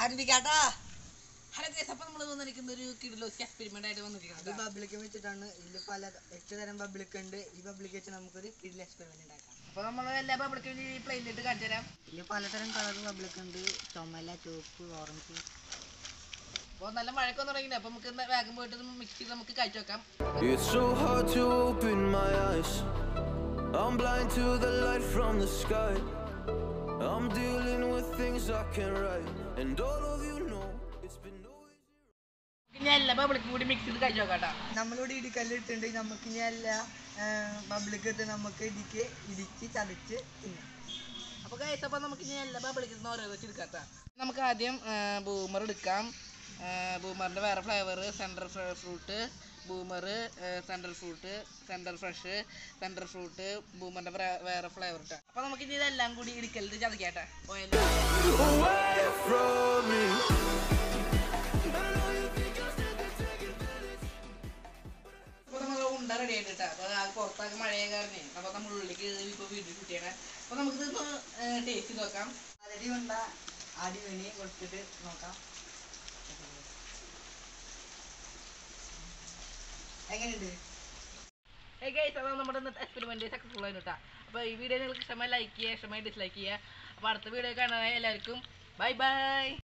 ആരംഭിക്കാട്ടാ. Hello guys, അപ്പോൾ നമ്മൾ വന്നിരിക്കുന്ന ഒരു കിഡിലോസ് എക്സ്പെരിമെന്റ് ആയിട്ട് വന്നിരിക്കുന്നത്. ഇത് ബബ്ലിക്കം വെച്ചിട്ടാണ്. ഇതിൽ പല 8 തരം ബബ്ലിക്കം ഉണ്ട്. ഈ ബബ്ലിക്കം വെച്ച് നമുക്കൊരു കിഡിൽ എക്സ്പെരിമെന്റ് ഉണ്ടാക്കാം. അപ്പോൾ നമ്മൾ എല്ലാ ബബിളിക്കും ഈ പ്ലെയിനിലിട്ട് കാണിച്ചു തരാം. ഇതിൽ പലതരം കളർ ബബ്ലിക്കം ഉണ്ട്. ചുമല, ചുവപ്പ്, ഓറഞ്ച്. അപ്പോൾ നല്ല മഴയൊക്കെ തുടങ്ങിയില്ല. അപ്പോൾ നമുക്ക് വേഗം പോയിട്ട് മിക്സ് ചെയ്ത് നമുക്ക് കഴിച്ചു വെക്കാം. It's so hard to open my eyes. I'm blind to the light from the sky. I'm dealing with things I can't write. And all of you know it's been no easy. ഞാൻ എല്ലാ ബബിളിക്കും കൂടി mix ചെയ്ത് കഴിച്ചു നോക്കാട്ടാ. നമ്മളിവിടെ ഇടിക്കല്ലിട്ടുണ്ട്. നമുക്ക് ഇനി എല്ലാ ബബ്ലിക്കത്ത് നമുക്ക് ഇടിച്ച് ചതച്ച് തിന്നാം. അപ്പോൾ ഗൈസ്, അപ്പോൾ നമുക്ക് ഇനി എല്ലാ ബബിളിക്കും ഓരോ വെച്ച് എടുക്കാട്ടാ. നമുക്ക് ആദ്യം ബൂമർ എടുക്കാം. ബൂമറിൻ്റെ വേറെ flavour, central fruit, Boomer, central fruit, central fresh, central fruit, ബൂമറിൻ്റെ വേറെ ഫ്ലേവർ ഇട്ടാ. അപ്പോൾ നമുക്ക് ഇനി ഇതെല്ലാം കൂടി ഇടിക്കലിട്ട് ചതക്കാട്ടെ. പോയാലും Away from me. അപ്പോൾ നമ്മൾ ഉണ്ട റെഡി ആയിട്ടാ. അപ്പോൾ അത് പുറത്തൊക്കെ മഴയെ കാരണേ അപ്പോൾ നമ്മൾ ഉള്ളിലേക്ക് ഇപ്പോൾ വീട്ടിൽ കുട്ടിയാണ്. അപ്പോൾ നമുക്കിതൊന്ന് ടേസ്റ്റ് ചെയ്ത് നോക്കാം. അരടി കൊണ്ട അടി വേണി കൊടുത്തിട്ട് നോക്കാം എങ്ങനെയുണ്ട്. ഗൈസ്, അപ്പോൾ നമ്മുടെ ഇന്നത്തെ എക്സ്പെരിമെൻറ്റ് സക്സസ്ഫുൾ ആയിട്ടാ. അപ്പോൾ ഈ വീഡിയോ നിങ്ങൾക്ക് ഇഷ്ടമായി ലൈക്ക് ചെയ്യുക, ഇഷ്ടമായി ഡിസ്ലൈക്ക് ചെയ്യുക. അപ്പോൾ അടുത്ത വീഡിയോ കാണാനായി എല്ലാവർക്കും ബൈ ബൈ.